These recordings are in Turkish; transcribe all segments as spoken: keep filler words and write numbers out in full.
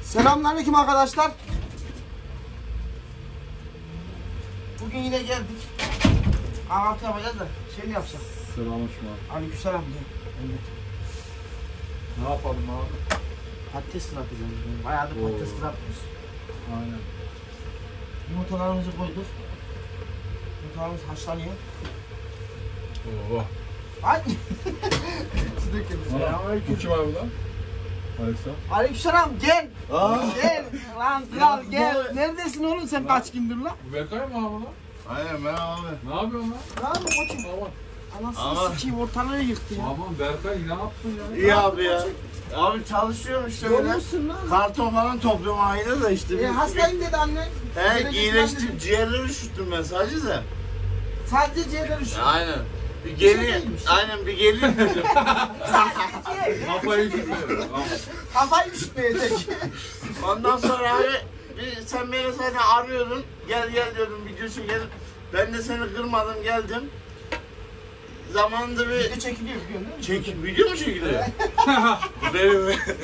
Selamünaleyküm arkadaşlar. Bugün yine geldik. Kahvaltı yapacağız da şey mi yapsak? Selamünaleyküm abi. Aleykümselam diye. Evet. Ne yapalım abi? Patates kızartacağız. Bayağı da patates Oo. kızartıyoruz. Aynen. Yumurtalarımızı koyduk. Yumurtalarımız haşlanıyor. Oo. Ay! Siz de kendiniz. Bu kim abi lan? Alexa. Aleykümselam gel. Aa. Gel. Lan kral gel. Neredesin oğlum sen kaç gündür lan? Bu Berkay mı abi lan? Aynen ben abi. Ne yapıyorsun lan? Lan koçum. Aman. Anasını Aman. sikeyim ortalığı yıktı ya. Aman Berkay ne yaptın ya? İyi abi ya. Abi çalışıyorum işte böyle. Görmüşsün lan. Karton falan topluyorum aynı da işte. E, hastayım dedi anne. He Gelecek iyileştim. dedi. Ciğerleri üşüttüm ben sadece de. Sadece ciğerler üşüyor. Aynen. Bir şey geleyim. değilmiş. Aynen bir geleyim dedim. Sadece ciğer. Kafayı düşürüyor. Kafayı üşütmeyecek. Ondan sonra abi bir, sen beni zaten arıyordun. Gel gel diyordun video çekelim. Ben de seni kırmadım geldim. Zamanında bir Video çekiliyor biliyorsun değil mi? çek video mu çekiliyor? Bu benim.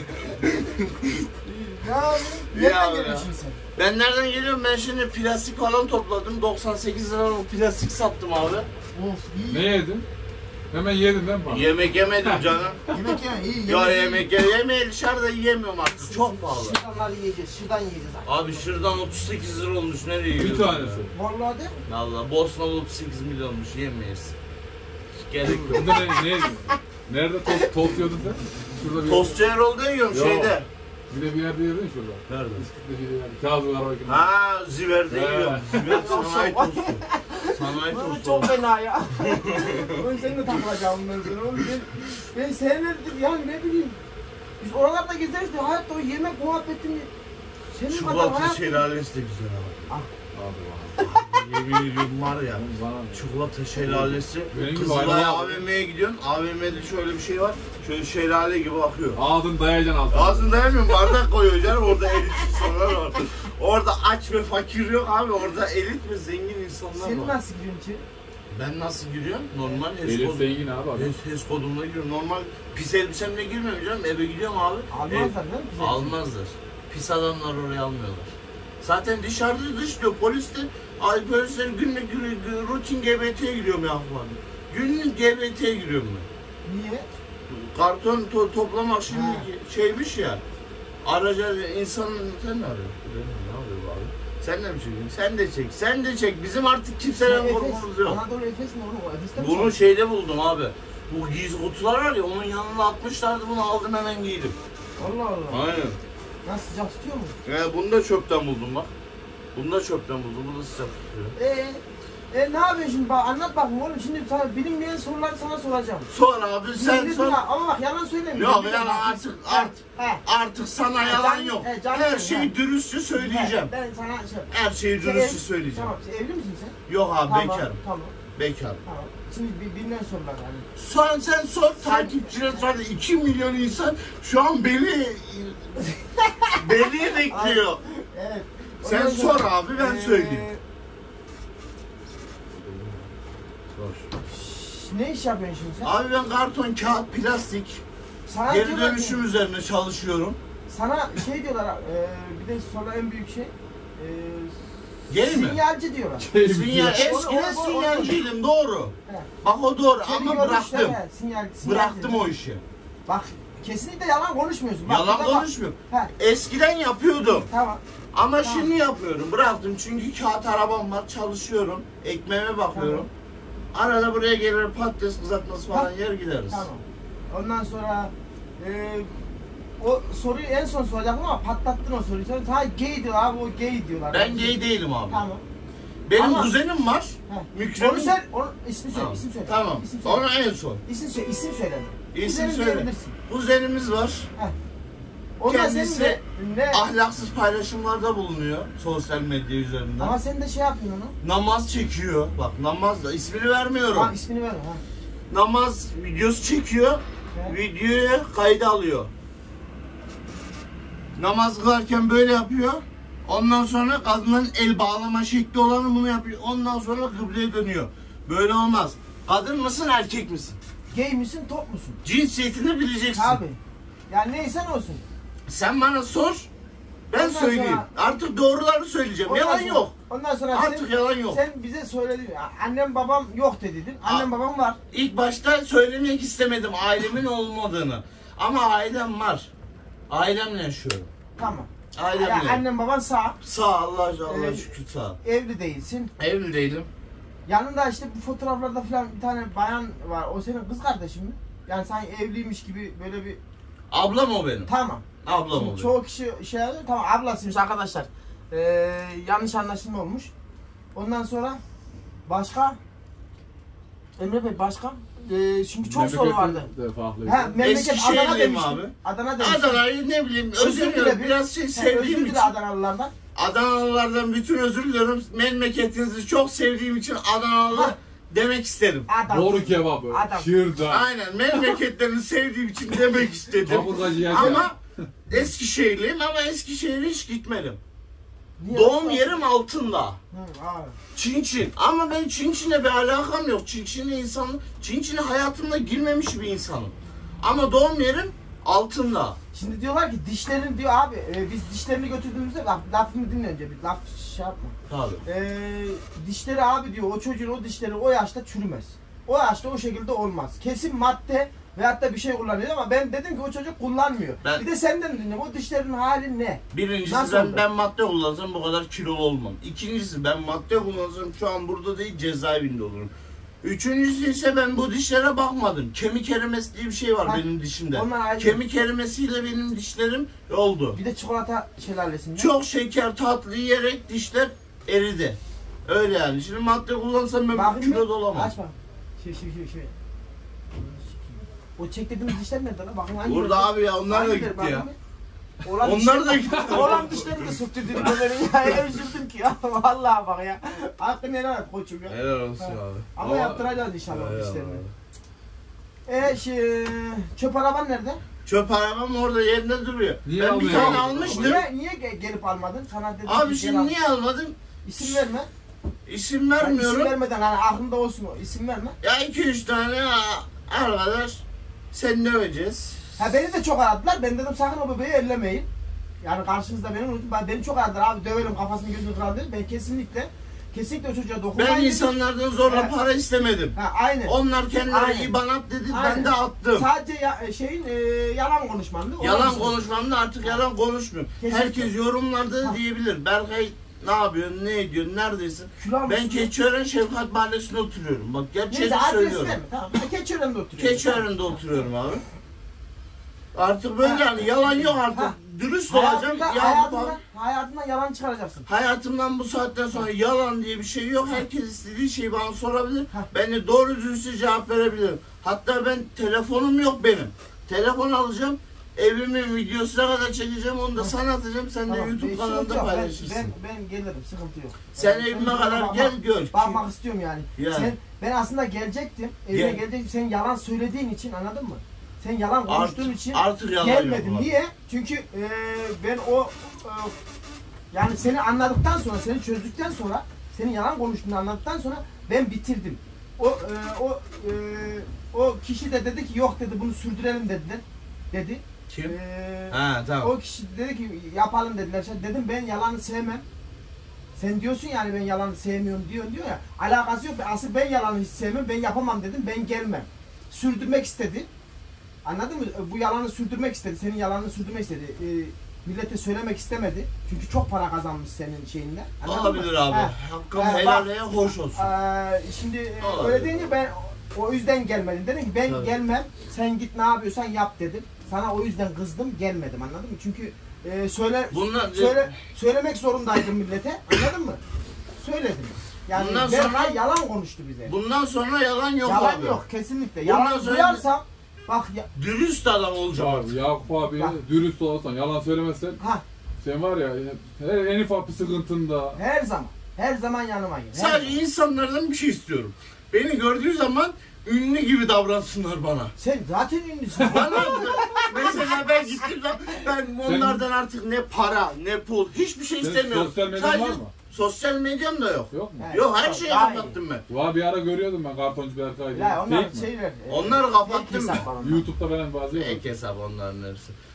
Ya abi. İyi Nereden abi geliyorsun ya. sen? Ben nereden geliyorum? Ben şimdi plastik falan topladım. doksan sekiz liralık plastik sattım abi. Of iyi. Ne yedin? Hemen yedin değil mi bana? Yemek yemedim canım. Yemek ya iyi. Ya yemek ye yemeği dışarıda yiyemiyorum artık. Çok pahalı. Şırdanları yiyeceğiz. Şırdan yiyeceğiz abi. Abi şırdan otuz sekiz lira olmuş. Nereye Bir yiyorsun? tanesi. Vallahi de. Valla Bosna otuz sekiz milyon olmuş. Yemeyiz. Gerek yok. Bunda ne, ne yedin? Nerede tost, tost yiyordun sen? Şurada bir Tostçu Erol'da yiyorum Yok. şeyde. Bir de bir yerde yedin şurada. Nerede? Bir de bir yerde. Kazım Arabakı'nda. Ha Ziver'de He. yiyorum. Ziver sanayi tostu. Sanayi Bana tostu. çok fena ya. Ben seninle takılacağım ben sana. Oğlum ben, ben senelerdir yani ne bileyim. Biz oralarda gezeriz de hayatta o yemek muhabbetini senin kadar Çikolata hayat... şelalesi de güzel abi. Ah. Abi bana. Yemin ediyorum var ya. Bana ne? Çikolata şelalesi. Benim gibi Kızılay hayvan- A V M'ye gidiyorsun. A V M'de şöyle bir şey var. Şöyle şelale gibi akıyor. Ağzını dayayacaksın altına. Ağzını dayamıyorum. Bardak koyuyor canım. Orada elit insanlar var. Orada aç ve fakir yok abi. Orada elit ve zengin insanlar Senin var. nasıl giriyorsun içeri? Ben nasıl giriyorum? Normal HES Elif kodum. zengin abi adam. HES, HES kodumla giriyorum. Normal pis elbisemle girmiyorum canım. Eve gidiyorum abi. Almazlar Ev- değil mi? Güzel. Almazlar. Pis adamlar oraya almıyorlar. Zaten dışarıda dışlıyor. Polis de, ay polisler günlük gün- gün- rutin G B T'ye giriyorum ya falan. Günlük G B T'ye giriyorum ben. Niye? Karton to toplamak şimdi Ha. şeymiş ya. Araca insanın sen ne arıyorsun? Ben ne arıyorum abi? Sen de mi çekiyorsun? Sen de çek. Sen de çek. Bizim artık kimseden Efes, korkumuz yok. Anadolu Efes mi oğlum? O Efes'te mi Bunu çalışıyorsun? şeyde buldum abi. Bu giysi kutular var ya onun yanına atmışlardı bunu aldım hemen giydim. Allah Allah. Aynen. Nasıl sıcak tutuyor mu? Ee, bunu da çöpten buldum bak. Bunu da çöpten buldum. Bu da sıcak tutuyor. Eee? E ne yapıyorsun şimdi? Bak anlat bakayım oğlum. Şimdi sana bilinmeyen soruları sana soracağım. Sor abi sen Bildin sor. ha, ama bak yalan söylemiyorum. Yok Bildin yani bak. artık artık He. artık sana He, yalan canım, yok. he, canım, Her he. şeyi dürüstçe söyleyeceğim. Ben sana şey... Her şeyi Sen dürüstçe ev- söyleyeceğim. Tamam, sen evli misin sen? Yok abi Tamam, bekarım. Tamam, Bekarım. tamam. Şimdi bir, bilinen sorular hani. Sen sen sor takipçiler zaten iki milyon insan şu an beni beni bekliyor. Evet. Sen Ondan sor sonra- abi ben Ee, söyleyeyim. şş, Ne iş yapıyorsun şimdi sen? Abi ben karton, kağıt, plastik, Sana geri diyorlar ki- dönüşüm üzerine çalışıyorum. Sana şey diyorlar, e, bir de sonra en büyük şey, e, Geri mi? sinyalci diyorlar. Sinyal, Onu- eskiden onu- onu- sinyalciydim doğru. He. Bak o doğru Seni ama görmüşler, bıraktım. he, sinyal, sinyalci. Bıraktım o işi. Bak kesinlikle yalan konuşmuyorsun. Bak, Yalan burada bak. konuşmuyorum. He, Eskiden yapıyordum. tamam. Ama Tamam. şimdi yapıyorum. Bıraktım çünkü kağıt arabam var. Çalışıyorum. Ekmeğime bakıyorum. Arada buraya gelir patates kızartması falan Ha. yer gideriz. Tamam. Ondan sonra e, o soruyu en son soracaktım ama patlattın o soruyu. Sen sana gay diyor abi, o gay diyorlar. Ben gay değilim abi. Tamam. Benim Ama- kuzenim var. He. Mükremin. Onu sen, onu, ismi söyle, Tamam. isim söyle. Tamam. İsim söyle. Onu en son. İsim söyle, isim söyle. İsim Kuzenim söyle. diyebilirsin. Kuzenimiz var. Heh. Ondan Kendisi senin ne, ne? Ahlaksız paylaşımlarda bulunuyor sosyal medya üzerinden. Ama sen de şey yapıyorsun onu. Namaz çekiyor. Bak namaz da ismini vermiyorum. Ha ismini ver ha. Namaz videosu çekiyor. He. Videoyu kayda alıyor. Namaz kılarken böyle yapıyor. Ondan sonra kadının el bağlama şekli olanı bunu yapıyor. Ondan sonra kıbleye dönüyor. Böyle olmaz. Kadın mısın erkek misin? Gay misin, top musun? Cinsiyetini bileceksin. Abi. Yani neysen olsun. Sen bana sor. Ben Ondan söyleyeyim. sonra- Artık doğruları söyleyeceğim. Ondan Yalan sonra- yok. Ondan sonra Artık sen, yalan yok. sen bize söyledin. ya, Annem babam yok dedin. Annem Aa. babam var. İlk başta söylemek istemedim ailemin olmadığını. Ama ailem var. Ailemle yaşıyorum. Tamam. Ailemle. Ya, annem baban sağ. Sağ Allah Allah Ee, şükür sağ. Evli değilsin. Evli değilim. Yanında işte bu fotoğraflarda falan bir tane bayan var. O senin kız kardeşin mi? Yani sanki evliymiş gibi böyle bir... Ablam o benim. Tamam. Ablam o Şimdi benim. çoğu kişi şey yapıyor. Tamam ablasıymış arkadaşlar. Ee, yanlış anlaşılma olmuş. Ondan sonra başka? Emre Bey başka? Ee, çünkü çok soru Memleketin vardı. de farklı. Ha, memleket Adana Eskişehirliyim demiştim. abi. Adana demiştim. Adana'yı ne bileyim Özür özür dile diliyorum. bir. Biraz şey Ha, sevdiğim özür için. dile Adanalılardan. Adanalılardan bütün özür diliyorum. Memleketinizi çok sevdiğim için Adanalı Ha. demek istedim. Adam. Doğru kebabı. Adam. Şırdan. Aynen memleketlerini sevdiğim için demek istedim. Kaburgacı yerken. Ama Eskişehirliyim ama Eskişehir'e hiç gitmedim. Niye? Doğum yerim altında. Hı, abi. Çinçin. Ama ben Çinçin'le bir alakam yok. Çinçin'le insan, Çinçin'e hayatımda girmemiş bir insanım. Ama doğum yerim altında. Şimdi diyorlar ki dişlerin diyor abi e, biz dişlerini götürdüğümüzde bak lafımı dinle önce bir laf şey yapma. Tabii. E, dişleri abi diyor o çocuğun o dişleri o yaşta çürümez. O yaşta o şekilde olmaz. Kesin madde veyahut da bir şey kullanıyor ama ben dedim ki o çocuk kullanmıyor. Ben- Bir de senden dinliyorum o dişlerin hali ne? Birincisi Nasıl ben, oldu? ben madde kullansam bu kadar kilolu olmam. İkincisi ben madde kullansam şu an burada değil cezaevinde olurum. Üçüncüsü ise ben bu dişlere bakmadım. Kemik erimesi diye bir şey var Ha, benim dişimde. onlar ayrı. Kemik erimesiyle benim dişlerim oldu. Bir de çikolata şelalesinde. Çok şeker tatlı yiyerek dişler eridi. Öyle yani. Şimdi madde kullansam ben Bakayım kilo bir. olamam. Aç bak. Şey şey şey şey. O çek dediğimiz dişler nerede lan? Bakın hangi Burada abi ya onlar da gitti ya. Olan Onlar da gitti. Olan dişleri de söktürdü böyle ya. Öyle üzüldüm ki ya. Vallahi bak ya. Hakkını helal et koçum ya. Helal olsun Ha. abi. Ama yaptıracağız inşallah Eyvallah dişlerini. abi. E şey, çöp araban nerede? Çöp arabam orada yerinde duruyor. Niye ben bir almıyor tane abi? almıştım. Niye, niye ge- gelip almadın? Sana dedim Abi ki şimdi gel al. niye almadın? İsim verme. İsim Yani vermiyorum. isim vermeden hani aklında olsun o. İsim verme. Ya iki üç tane a- arkadaş sen döveceğiz. Ha beni de çok aradılar. Ben dedim sakın o bebeği ellemeyin. Yani karşınızda beni unutun. Ben, beni çok aradılar abi dövelim kafasını gözünü kıralım dedim. Ben kesinlikle kesinlikle o çocuğa dokunmayın Ben dedim. insanlardan zorla Evet. para istemedim. Ha aynen. Onlar kendileri Aynen. iban at dedi Aynen. ben de attım. Sadece ya, şeyin e, yalan konuşmandı. Ona Yalan bir- konuşmamda artık yalan konuşmuyorum. Kesinlikle. Herkes yorumlarda Ha. diyebilir. Berkay ne yapıyorsun, ne ediyorsun, neredesin? Kilo almışsın Ben ya. Keçiören Şefkat Mahallesi'nde oturuyorum. Bak gerçeğini Neyse adresi söylüyorum. verme. Tamam. Keçiören'de oturuyorum. Keçiören'de oturuyorum abi. Artık böyle Ha. yani yalan yok artık. Ha. Dürüst olacağım. Hayatında, Ya, hayatından, hayatından yalan çıkaracaksın. hayatımdan bu saatten sonra yalan diye bir şey yok. Herkes istediği şeyi bana sorabilir. Ha. Ben de doğru dürüst cevap verebilirim. Hatta ben telefonum yok benim. Telefon alacağım. Evimin videosuna kadar çekeceğim. Onu da Ha. sana atacağım. Sen Tamam, de YouTube bir kanalında sıkıntı yok. Ben- paylaşırsın. Ben, ben gelirim, sıkıntı yok. Sen Ben- evime ben kadar bakmak- gel gör. Bakmak istiyorum yani. Yani. Sen, ben aslında gelecektim, evine Gel. gelecektim. Sen yalan söylediğin için anladın mı? Sen yalan konuştuğun Artık, için artık yalan gelmedim. yok. Niye? Çünkü e, ben o e, yani seni anladıktan sonra, seni çözdükten sonra, senin yalan konuştuğunu anladıktan sonra ben bitirdim. O e, o e, o kişi de dedi ki yok dedi bunu sürdürelim dediler. Dedi. Kim? E, Ha tamam. O kişi dedi ki yapalım dediler. Şey, dedim ben yalanı sevmem. Sen diyorsun yani ben yalanı sevmiyorum diyor diyor ya. Alakası yok. Asıl ben yalanı hiç sevmem. Ben yapamam dedim. Ben gelmem. Sürdürmek istedi. Anladın mı? Bu yalanı sürdürmek istedi. Senin yalanını sürdürmek istedi. Ee, millete söylemek istemedi. Çünkü çok para kazanmış senin şeyinden. Anladın Olabilir mı? abi. Ha. Hakkım Ha, helal bak- ve hoş olsun. Ee, şimdi e, Olabilir. öyle deyince ben o yüzden gelmedim. Dedim ki ben Tabii. gelmem. Sen git ne yapıyorsan yap dedim. Sana o yüzden kızdım gelmedim anladın mı? Çünkü e, söyle Bunlar- söyle söylemek zorundaydım millete. Anladın mı? Söyledim. Yani Bundan Berkay sonra- yalan konuştu bize. Bundan sonra yalan yok yalan abi. yok kesinlikle. Bundan Yalan sonra- duyarsam bak ya, Dürüst adam olacağım Abi artık. Yakup abi Bak. dürüst olsan, yalan söylemezsen ha sen var ya her, en ufak bir sıkıntında her zaman her zaman yanıma gel. Her Sadece zaman. insanlardan bir şey istiyorum. Beni gördüğü zaman ünlü gibi davransınlar bana. Sen zaten ünlüsün. Bana mesela ben gittim zaman ben onlardan artık ne para ne pul hiçbir şey Senin istemiyorum. sosyal medyan Sadece var mı? sosyal medyam da yok. yok mu? Evet. Yok her şeyi Daha iyi. kapattım ben. Var bir ara görüyordum ben kartoncu Berkay diye. ya onlar Fake mi? şeyler. e, Onları fake kapattım hesap ben. var onlar. YouTube'da falan bazı yok. Ek hesap onların hepsi.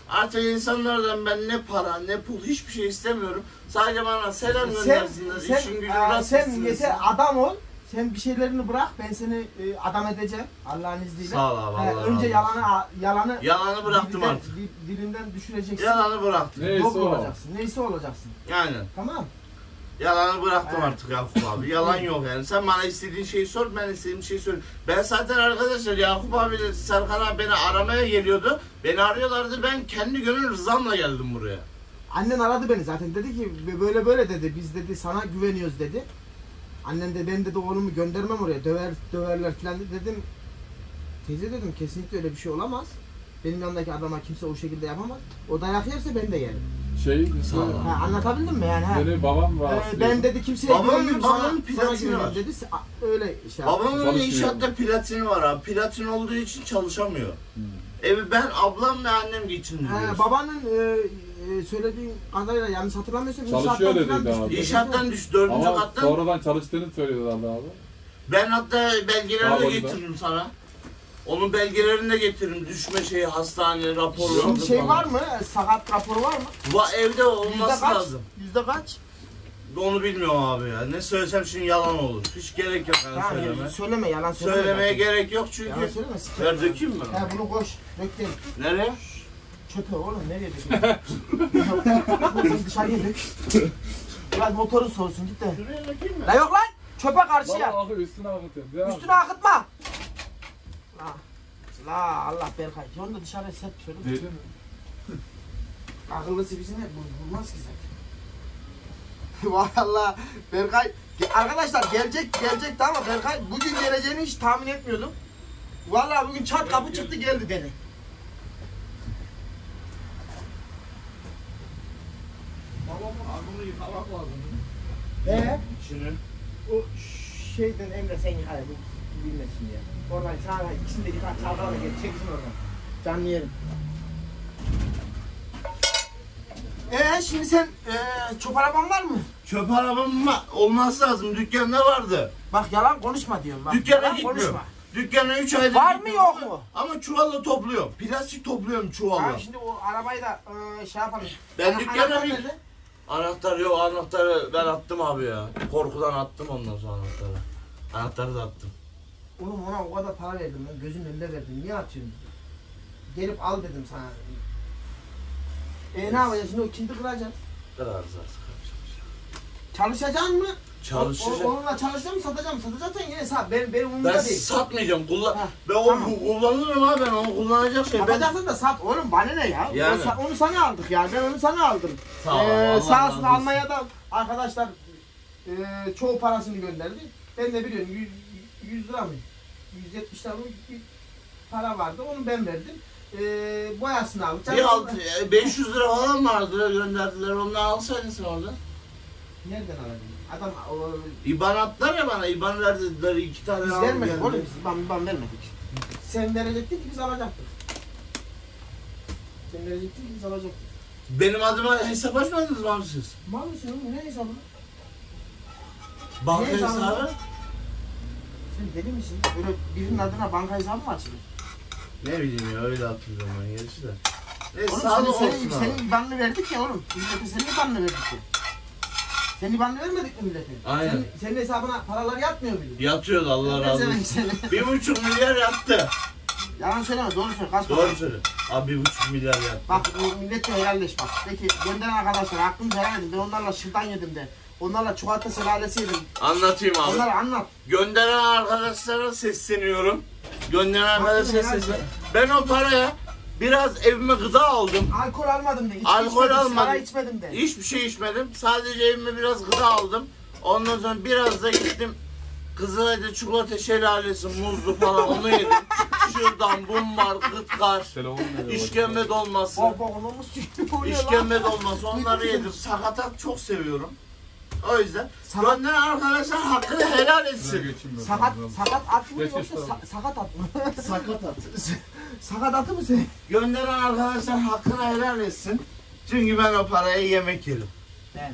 Artık insanlardan ben ne para ne pul hiçbir şey istemiyorum. Sadece bana selam Sen, göndersinler. sen, İşin gücün aa, rast sen gitsin yeter desinler. adam ol. Sen bir şeylerini bırak. Ben seni e, adam edeceğim. Allah'ın izniyle. Sağ ol abi, He, Allah önce razı olsun. yalanı yalanı Yalanı bıraktım dilinden, artık. di- dilinden düşüreceksin. Yalanı bıraktım. Neyse Doğru o. olacaksın. Neyse olacaksın. Yani Tamam. yalanı bıraktım Evet. artık Yakup abi. Yalan yok yani. Sen bana istediğin şeyi sor, ben istediğim şeyi söyleyeyim. Ben zaten arkadaşlar Yakup abi de Serkan abi beni aramaya geliyordu. Beni arıyorlardı. Ben kendi gönül rızamla geldim buraya. Annen aradı beni zaten. Dedi ki böyle böyle dedi. Biz dedi sana güveniyoruz dedi. Annen de ben dedi oğlumu göndermem oraya. Döver döverler falan dedi. Dedim teyze dedim kesinlikle öyle bir şey olamaz. Benim yanımdaki adama kimse o şekilde yapamaz. O dayak yerse ben de yerim. Şey, Sağ ol. Ha, anlatabildim mi yani? Ha. beni babam Ee, rahatsız ben ediyor. dedi kimseye Babamın- güvenmiyorum sana, babamın sana platini güveniyorum var. dedi. A- Öyle şey yaptı. Babamın Çalışmıyor. inşaatta platini var abi. Platin olduğu için çalışamıyor. Hmm. Evi ben, ablam ve annem Ha, geçindiriyoruz. babanın e, e, söylediğin kadarıyla yanlış hatırlamıyorsam Çalışıyor inşaattan dediydi falan abi. düştü. İnşaattan düş, dördüncü Ama kattan. sonradan çalıştığını söylüyorlardı abi. Ben hatta belgelerini Daha de orada. getiririm sana. Onun belgelerini de getiririm. Düşme şeyi, hastane raporu. Şimdi şey var mı? Sakat raporu var mı? Va evde Yüzde olması kaç? lazım. Yüzde kaç? Onu bilmiyorum abi ya. Ne söylesem şimdi yalan olur. Hiç gerek yok yani Tamam, söyleme. söyleme yalan söyleme. Söylemeye zaten. gerek yok çünkü. Yalan söyleme. sıkıntı Ver yok. dökeyim mi? He bunu koş. Dök değil. Nereye? Çöpe oğlum nereye döküyorsun? Dışarıya dök. Biraz motorun soğusun git de. Şuraya dökeyim mi? La yok lan. Çöpe karşıya. Baba akı üstüne akıtıyorum. Devam. Üstüne akıtma. La. La Allah Berkay. Onu da dışarıya sep şöyle. Değil mi? Akıllı sivrisine bulmaz ki zaten. Valla Berkay. Arkadaşlar gelecek gelecekti ama Berkay bugün geleceğini hiç tahmin etmiyordum. Vallahi bugün çat kapı çıktı geldi beni. Abi bunu yıkamak lazım. Ee? İçini. O şeyden Emre sen yıkar bu bilmesin ya. Oradan sana ikisini de yıkar çalkalanı gel çeksin oradan. Canlı yerim. Ee şimdi sen ee, çöp araban var mı? Çöp arabam var- olması lazım. Dükkanda vardı. Bak yalan konuşma diyorum bak. Dükkana yalan gitmiyorum. konuşma. Dükkana üç aydır Var mı, gitmiyorum yok ama- mu? Ama çuvalla topluyorum. Plastik topluyorum çuvalla. Abi şimdi o arabayı da ee, şey yapalım. Ben Ana- dükkana anahtar bir- nerede? Anahtar yok, anahtarı ben attım abi ya. Korkudan attım ondan sonra anahtarı. Anahtarı da attım. Oğlum ona o kadar para verdim ben gözünün önünde verdim. Niye atıyorsun? Gelip al dedim sana. E ne yapacağız şimdi o kilidi kıracağız. Kırarız artık. Çalışacaksın mı? Çalışacak. O, o- onunla çalışacağım mı satacağım mı? Satacaksan yine sat. Benim, benim umurumda Ben değil. satmayacağım. Kullan Ha, ben o tamam. kullanırım abi ben onu kullanacak şey. Ben Satacaksın da sat. Oğlum bana ne ya? Yani. Onu, sa- onu sana aldık yani. Ben onu sana aldım. Sağ ol, Ee, Allah sağ razı olsun olsun. Almanya'dan arkadaşlar e, çoğu parasını gönderdi. Ben de biliyorum yüz, yüz lira mı? yüz yetmiş lira mı bir para vardı. Onu ben verdim. E, boyasını aldık. bir altı, e, beş yüz lira falan vardı gönderdiler. Ondan alsaydın sen orada. Nereden alalım? Adam o, İban attılar ya bana. İban verdiler iki tane biz aldım vermedik geldi. oğlum. Biz İban, İban vermedik. Sen verecektin ki biz alacaktık. Sen verecektin ki biz alacaktık. Benim adıma hesap açmadınız mı abi siz? Mal mısın oğlum? Ne hesabı? Banka Ne hesabı? hesabı? Sen deli misin? Böyle birinin adına banka hesabı mı açılır? Ne bileyim ya öyle hatırlıyorum ben gerisi de. Neyse Oğlum sağlık senin, olsun senin, abi. senin ibanını verdik ya oğlum. Millete senin ibanını verdik ya. Senin ibanını vermedik mi millete? Aynen. Senin, senin hesabına paralar yatmıyor muydu? Yatıyordu Allah razı Pezevenk olsun. seni. Bir buçuk milyar yattı. Yalan söyleme doğru söyle. Kaç Doğru söyle. Abi bir buçuk milyar yattı. Bak bu milletle helalleş bak. Peki gönderen arkadaşlar hakkını helal edin. Ben onlarla şırdan yedim de. Onlarla çikolata şelalesi yedim. Anlatayım abi. Onları anlat. Gönderen arkadaşlara sesleniyorum. Gönderen arkadaşlara helal sesleniyorum. Ben o paraya biraz evime gıda aldım. Alkol almadım de. içki Alkol içmedim, almadım. Sigara içmedim de. Hiçbir şey içmedim. Sadece evime biraz gıda aldım. Ondan sonra biraz da gittim. Kızılay'da çikolata şelalesi, muzlu falan onu yedim. Şuradan bumbar, kıtkar, Telefon nereye işkembe dolması, Bak bak onu mu sürüyor lan? işkembe dolması onları yedim. Sakatat çok seviyorum. O yüzden Sakat- gönderen arkadaşlar hakkını helal Şuraya etsin. geçeyim ben. Sakat, sakat at mı Geç, yoksa geç, tamam. sa- sakat at mı? Sakat at. Sakat atı mı sen? Gönderen arkadaşlar hakkını helal etsin. Çünkü ben o paraya yemek yedim. Ben.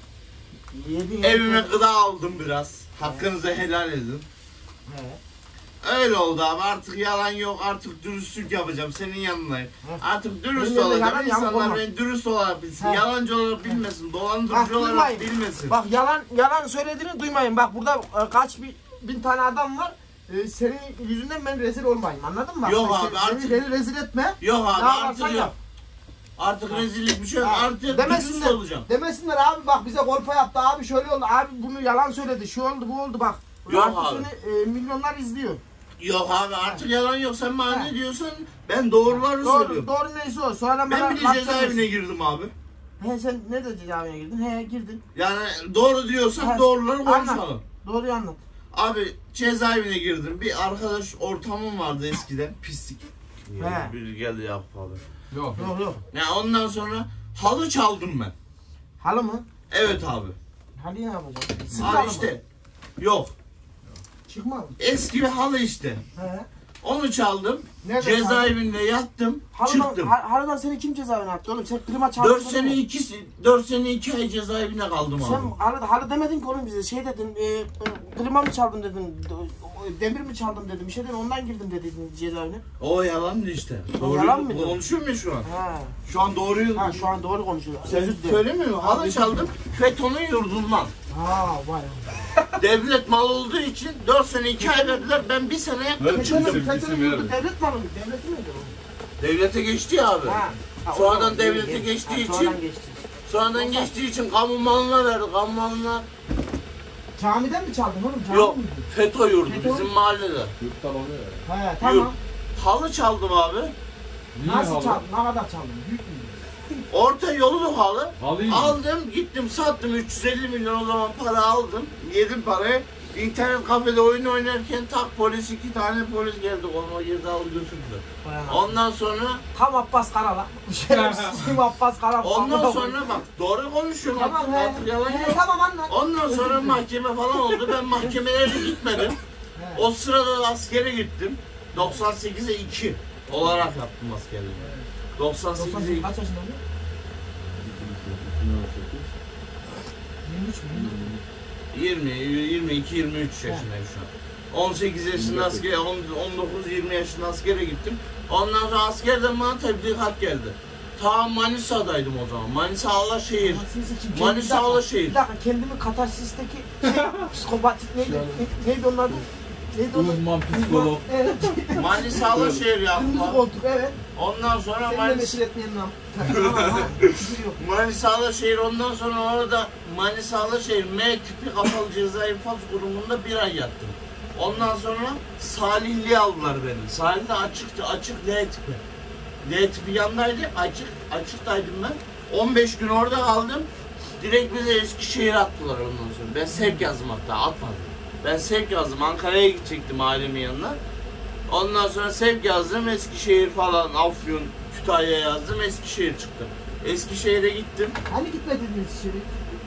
Yedin Evime gıda aldım biraz. Hakkınızı helal edin. He. Öyle oldu abi, artık yalan yok, artık dürüstlük yapacağım senin yanındayım. Artık dürüst Benim olacağım, yalan yamuk insanlar olmaz. beni dürüst olarak bilsin, He. yalancı olarak bilmesin, Bak, dolandırıcı olarak duymayın. bilmesin. Bak yalan yalan söylediğini duymayın. Bak burada e, kaç bin, bin tane adam var. E, senin yüzünden ben rezil olmayayım. Anladın mı? Bak, Yok sen- abi, beni, artık- beni rezil etme. Yok abi, Ne artık yaparsan yok. yap. Artık rezillik bir şey yok, Ha, artık dürüst demesinler, olacağım. demesinler abi bak bize kolpa yaptı abi şöyle oldu abi bunu yalan söyledi şu oldu bu oldu bak. Yok Artık abi. seni e, milyonlar izliyor. Yok abi, artık yalan yok, sen bana He. ne diyorsun, ben doğruları Doğru, söylüyorum. doğru neyse o. Sonra Ben bana bir de laf cezaevine demesin. girdim abi. He sen ne de cezaevine girdin? He girdin. Yani doğru diyorsan Ha, doğruları anlat. konuşalım. Doğruyu anlat. Abi cezaevine girdim. Bir arkadaş ortamım vardı eskiden. Pislik. He. Biri geldi Yakup abi. Yok. Yok yok. Ya ondan sonra halı çaldım ben. Halı mı? Evet abi. Halı ne yapacaksın? Sıkı Abi halı mı? işte. Yok. Çıkma mı? Eski bir halı işte. He. Onu çaldım. Nerede Cezaevinde yattım. Halıdan, Çıktım. ha- halıdan seni kim cezaevine attı oğlum? Sen klima çaldın. Dört sene iki dört sene iki ay cezaevine kaldım Sen abi. halı, halı demedin ki oğlum bize. Şey dedin, e, e, klima mı çaldın dedin, e, demir mi çaldım dedin, bir şey dedin ondan girdim dedin cezaevine. O yalandı işte. O Doğruyu yalan mıydı? konuşuyor mu şu an? Ha. Şu an doğruyu Ha şu an doğru konuşuyorsun. Sen Özür dilerim. söylemiyor musun? Halı çaldım. FETÖ'nün yurdundan. Ha vay. Devlet malı olduğu için dört sene iki ay verdiler. Ben bir seneye Evet. FETÖ'nün İsim- FETÖ'nün isim yurdu verin. devlet malı mı? Devlet miydi o? devlete geçti ya abi. Ha. Ha, Sonradan o zaman devlete gel- geçtiği ha, için- sonradan geçti. Sonradan geçtiği için kamu malına verdi. Kamu malına Camiden mi çaldın oğlum? Cami yok. miydi? FETÖ yurdu FETÖ- bizim mahallede. Yurttan oluyor ya. He tamam. Yurt. Halı çaldım abi. Niye Nasıl halı? çaldın? Ne kadar çaldın? Büyük mü? Orta yolu halı. Halıyı mı? Aldım gittim sattım üç yüz elli milyon o zaman para aldım. Yedim parayı. İnternet kafede oyun oynarken tak polis iki tane polis geldi koluma girdi aldı götürdü. Ondan sonra Tam Abbas Karala. Şerefsizim Abbas Karala. ondan sonra bak doğru konuşuyorum Tamam artık, he. artık yalan He, yok. tamam anlat. Ondan sonra mahkeme falan oldu. Ben mahkemelere de gitmedim. He. O sırada da askere gittim. doksan sekize iki olarak yaptım askerliği. doksan sekize doksan iki. kaç yaşında oluyor? yirmi üç mü? yirmi, yirmi iki, yirmi üç yaşındayım şu an. on sekiz yaşında asker, on dokuz yirmi yaşında askere gittim. Ondan sonra askerden bana tebligat geldi. Ta Manisa'daydım o zaman. Manisa Alaşehir. Manisa Alaşehir. Bir dakika kendimi Katarsis'teki şey, psikopatik neydi? Ne- Neydi onun adı? Neydi onun? Uzman psikolog. Evet. Manisa Alaşehir ya. Kırmızı koltuk evet. Ondan sonra Seninle Manisa, meşhur etmeyen nam. Tamam ha. küfür yok. Manisa Alaşehir ondan sonra orada Manisa Alaşehir M tipi kapalı ceza infaz grubunda bir ay yattım. Ondan sonra Salihli'ye aldılar beni. Salihli açık açık D tipi. D tipi yandaydı. Açık açıktaydım ben. on beş gün orada kaldım. Direkt bize Eskişehir'e attılar ondan sonra. Ben sevk yazdım hatta atmadım. Ben sevk yazdım. Ankara'ya gidecektim ailemin yanına. Ondan sonra sevk yazdım. Eskişehir falan, Afyon, Kütahya yazdım. Eskişehir çıktı. Eskişehir'e gittim. Hani gitmediniz içeri?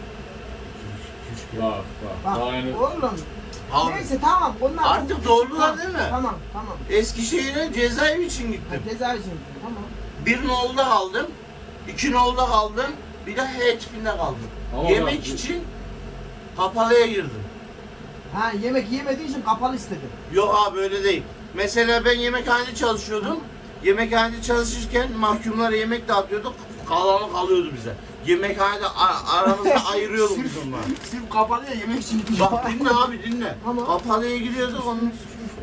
Bak bak. Bak Daha yeni- oğlum. Abi, Neyse tamam. Onlar Artık çok- doğrular Tamam, değil mi? Tamam tamam. Eskişehir'e cezaevi için Ha, gittim. Cezaevi için. Tamam. Bir nolda kaldım. iki nolda kaldım. Bir de H tipinde kaldım. Ama Yemek bak- için kapalıya girdim. Ha yemek yemediği için kapalı istedi. Yok abi öyle değil. Mesela ben yemekhanede çalışıyordum. Yemekhanede çalışırken mahkumlara yemek dağıtıyorduk. Kalanı kalıyordu bize. Yemekhanede a- aramızda ayırıyorduk biz onları. Sırf kapalıya yemek için gitmiş. Bak dinle abi dinle. Tamam. Kapalıya gidiyorduk onun.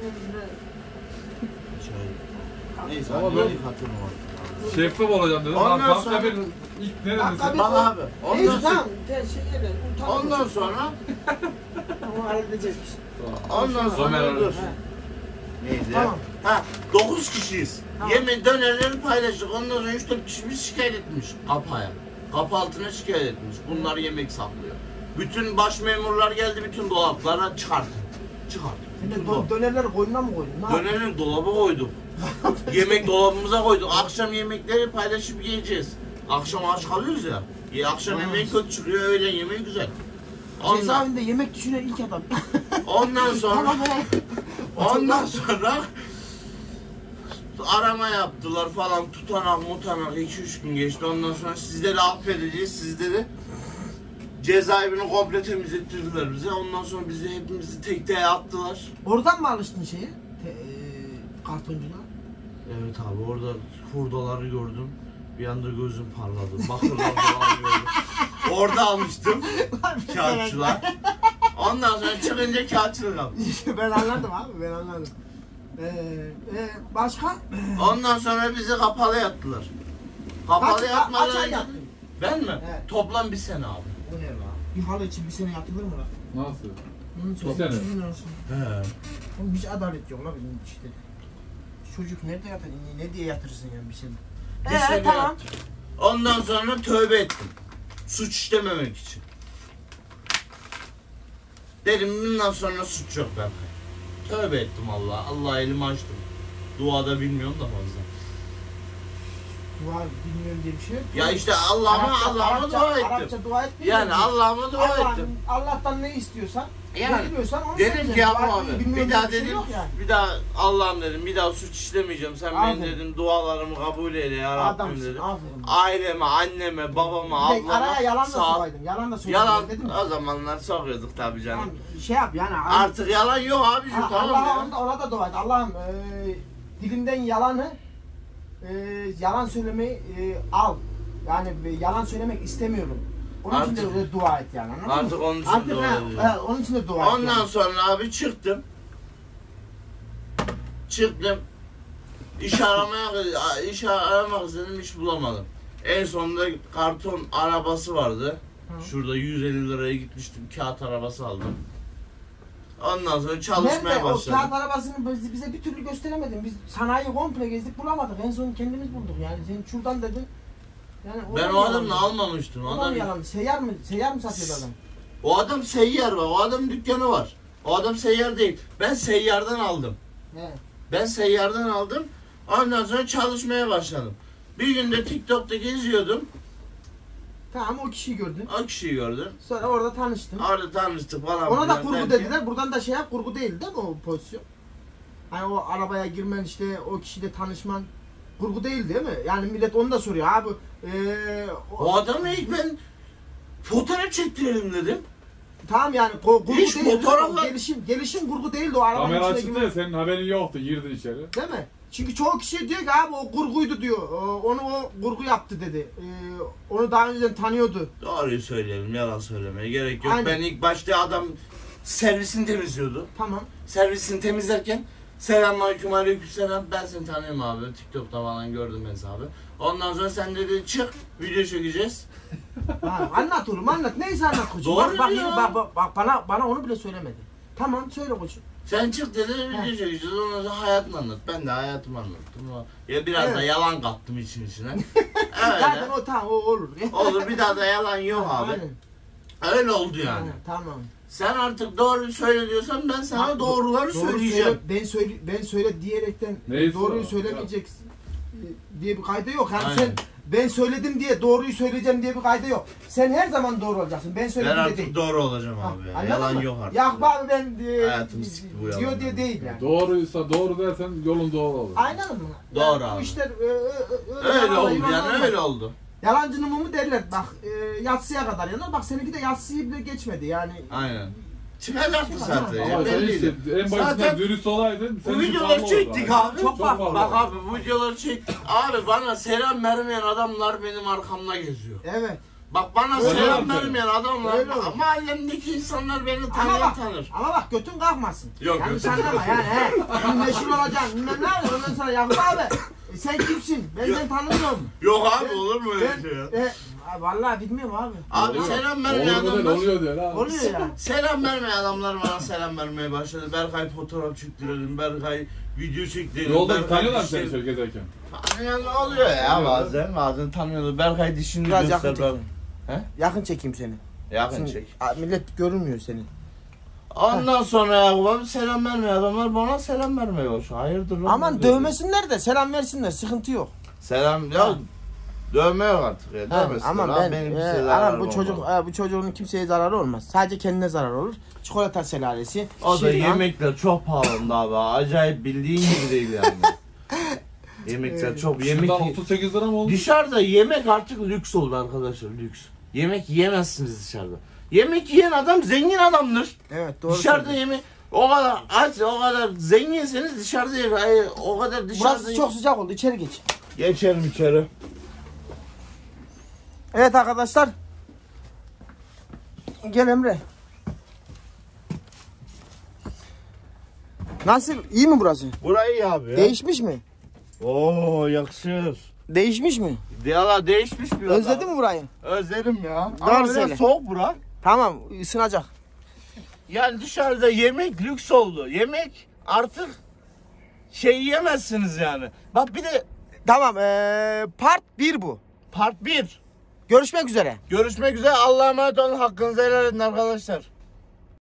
Neyse Ama abi ben- böyle katılım var. Şeffaf olacağım dedim. Ondan Ondan sonra- bir ilk ne dedin Dakika sen? bir- Bak abi. Ondan Neyse sonra, tamam. Te- Şey, evet, utanma. ondan sonra Tamam halledeceğiz biz. ondan sonra Somer dur. Ha. Neydi? Tamam. Ha, dokuz kişiyiz. Tamam. Yemin dönerleri paylaştık. Ondan sonra üç dört kişimiz şikayet etmiş kapaya. Kapı altına şikayet etmiş. Bunlar yemek saklıyor. Bütün baş memurlar geldi, bütün dolaplara çıkarttı. Çıkarttı. Sen de Bütün do- dolap- dönerleri koyuna mı koydun? Ne yaptın? Dönerleri dolaba koyduk. Yemek dolabımıza koyduk. Akşam yemekleri paylaşıp yiyeceğiz. Akşam aç kalıyoruz ya. Ya akşam yemeği kötü çıkıyor, öğlen yemeği güzel. Ondan, Cezaevinde yemek düşünen ilk adam. ondan sonra Tamam he. Ondan sonra arama yaptılar falan, tutanak mutanak iki üç gün geçti. Ondan sonra sizleri affedeceğiz, sizleri cezaevini komple temizlettirdiler bize. Ondan sonra bizi hepimizi tek tek attılar. Oradan mı alıştın şeyi? Kartoncular. Evet abi orada hurdaları gördüm. Bir anda gözüm parladı. Bakırlar falan gördüm. Orada almıştım kağıtçılar. Ondan sonra çıkınca kağıtçılık aldım. Ben anladım abi, ben anladım. Ee, e, başka? Ondan sonra bizi kapalı yattılar. Kapalı Kaç- yatmadan kaç ay önce- yattın? Ben mi? Evet. Toplam bir sene abi. O ne lan? Bir halı için bir sene yatılır mı lan? Nasıl? Onun Bir sene. çocuğun olsun. He. Oğlum hiç adalet yok lan bizim işte. Çocuk nerede yatar? Ne, ne diye yatırsın yani bir sene? Bir Ee, sene tamam. yattım. Ondan sonra tövbe ettim. Suç işlememek için. Dedim bundan sonra suç yok ben. Tövbe ettim Allah'a. Allah elimi açtım. Duada bilmiyorum da fazla. Dua bilmiyorum diye bir şey yok. Ya işte Allah'ıma Arapça- Allah'ıma Arapça- dua ettim. Arapça dua etmiyor Yani musun? Allah'ıma dua Allah'ın- ettim. Allah'tan ne istiyorsan, Yani ne biliyorsan onu dedim söyleyeceksin. ki ya Dua abi bilmiyorum bir diye daha şey dedim yok yani. bir daha Allah'ım dedim bir daha suç işlemeyeceğim. Sen Aferin. benim dedim dualarımı kabul eyle ya Rabbim Adamsın, dedim. aferin. Aileme, anneme, babama, Bir de ablama araya yalan da sağ ol. sokaydın. Yalan da sokaydın Yalan dedim. o zamanlar sokuyorduk tabii canım. Tamam, şey yap yani. Artık yalan yok abiciğim Ha, tamam Allah'a ya. ona, ona da dua et. Allah'ım e, dilimden yalanı e, yalan söylemeyi e, al. Yani e, yalan söylemek istemiyorum. Onun için Artık- de dua et yani. Anladın Artık mı? onun için Artık dua ha, ediyorum. ha, onun için de dua et. Ondan yani. sonra abi çıktım. Çıktım. İş aramaya iş aramak istedim hiç bulamadım. En sonunda karton arabası vardı. Hı. Şurada yüz elli liraya gitmiştim. Kağıt arabası aldım. Ondan sonra çalışmaya Nerede? O başladım. kağıt arabasını bize, bize bir türlü gösteremedin. Biz sanayi komple gezdik bulamadık. En son kendimiz bulduk yani. Sen şuradan dedin. Yani o Ben da o mı adamla yalan? almamıştım. O da mı Adam, yalan? Seyyar mı? Seyyar mı satıyordu adam? o adam seyyar var. O adamın dükkanı var. O adam seyyar değil. Ben seyyardan aldım. He. Ben seyyardan aldım. Ondan sonra çalışmaya başladım. Bir günde TikTok'ta geziyordum. Tamam o kişiyi gördün. O kişiyi gördüm. Sonra orada tanıştın. Orada tanıştık falan. Ona da filan kurgu derken- dediler. Buradan da şey yap, kurgu değil değil mi o pozisyon? Hani o arabaya girmen işte o kişiyle tanışman kurgu değil değil mi? Yani millet onu da soruyor abi. Eee O adamı ilk ben fotoğraf çektirelim dedim. tamam yani ko- kurgu Hiç değil. değil mi? fotoğrafla- Gelişim gelişim kurgu değildi o arabanın Kamera içine açtı girmen. ya senin haberin yoktu girdin içeri. Değil mi? Çünkü çoğu kişi diyor ki abi o kurguydu diyor. O- Onu o kurgu yaptı dedi. Ee, onu daha önceden tanıyordu. Doğruyu söyleyelim, yalan söylemeye gerek yok. Aynen. Ben ilk başta adam servisini temizliyordu. Tamam. Servisini temizlerken selamünaleyküm aleykümselam ben seni tanıyorum abi. TikTok'ta falan gördüm hesabı. Ondan sonra sen dedi çık video çekeceğiz. Ha, anlat oğlum anlat. Neyse anlat koçum. Doğru Bak, bak, ya. bak, bak, bak, bana bana onu bile söylemedi. Tamam söyle koçum. Sen çık dedi video He. çekeceğiz. Ondan sonra hayatını anlat. Ben de hayatımı anlattım. O- Ya biraz Evet. da yalan kattım için içine. Zaten Öyle. o tamam o olur. Olur bir daha da yalan yok abi. Aynen. Öyle oldu yani. Ha, tamam. Sen artık doğruyu söyle diyorsan ben sana Ha, doğruları Doğru söyleyeceğim. söyle, ben söyle ben söyle diyerekten Neyi doğruyu söyle? söylemeyeceksin e, diye bir kayda yok. Yani Aynen. sen ben söyledim diye doğruyu söyleyeceğim diye bir kayda yok. Sen her zaman doğru olacaksın. Ben Ben söyledim diye artık değil. doğru olacağım Ha, abi. Ya. anladın Yalan mı? yok artık. Ya abi ben e, Hayatım sikti bu diyor yalan. diye değil yani. Doğruysa doğru dersen yolun doğru olur. Aynen mı? Doğru Yani abi. Bu işler e, e, e, öyle, Öyle yalanla oldu yuvarlanma. yani öyle oldu. Yalancının mumu derler bak e, yatsıya kadar yanar. Bak seninki de yatsıyı bile geçmedi yani. Aynen. Çıkacaktı zaten ya Ama sen belliydi. işte en başından Zaten dürüst olaydın. bu senin için videoları farklı çektik olurdu. abi. Çok Çok farklı. farklı. Bak abi bu videoları çektik. Abi bana selam vermeyen adamlar benim arkamda geziyor. Evet. Bak bana Öyle selam olur. vermeyen adamlar Öyle olur. mahallemdeki insanlar beni Ama tanıyan bak, tanır. ama bak götün kalkmasın. Yok, Yanlış götüm anlama yani he. Sen meşhur olacaksın. Bilmem ne yapıyorsun ondan sonra Yakup abi. e, Sen kimsin? Ben Yok. seni tanımıyorum. Yok abi Ben- olur mu öyle Ben, şey ya? e, ha, vallahi bilmiyorum abi. Abi Oluyor. selam vermeyen Olur mu adamlar. oluyor diyor ha. Oluyor ya. Selam vermeyen adamlar bana selam vermeye başladı. Berkay fotoğraf çektirelim, Berkay video çektirelim. Yolda Berkay tanıyorlar mı dişleri- seni şöyle gezerken? Tanıyan oluyor ya bazen, bazen tanıyorlar. Berkay dişini Biraz yakın göster ben. çekeyim. He? Yakın çekeyim seni. Yakın Şimdi, çek. a, millet görünmüyor seni. Ondan sonra Yakup abi selam vermeyen adamlar bana selam vermeye başlıyor. Hayırdır lan? Aman ne diyor? dövmesinler de selam versinler sıkıntı yok. Selam ya Ha. dövme yok artık ya. Ha, Dövmesinler. aman Lan ben benim e, size aman zararım bu çocuk olmaz. e, bu çocuğun kimseye zararı olmaz. Sadece kendine zarar olur. Çikolata selalesi. O da şiryan. yemekler çok pahalı abi. Acayip bildiğin gibi değil yani. Yemekler çok yemek. Şundan otuz sekiz lira mı oldu? Dışarıda yemek artık lüks oldu arkadaşlar lüks. Yemek yiyemezsiniz dışarıda. Yemek yiyen adam zengin adamdır. Evet doğru. Dışarıda söylüyorsun. yemek O kadar aç, o kadar zenginseniz dışarıda hayır, o kadar dışarıda. Burası çok sıcak oldu. İçeri geç. Geçelim içeri. Evet arkadaşlar. Gel Emre. Nasıl? İyi mi burası? Burayı iyi abi ya. Değişmiş mi? Oo yakışır. Değişmiş mi? Valla değişmiş biraz. Özledin abi. mi burayı? Özledim ya. Doğru Ama biraz söyle. soğuk bura. Tamam, ısınacak. Yani dışarıda yemek lüks oldu. Yemek artık şey yiyemezsiniz yani. Bak bir de Tamam, ee, part bir bu. part bir. Görüşmek üzere. Görüşmek üzere. Allah'a emanet olun. Hakkınızı helal edin arkadaşlar.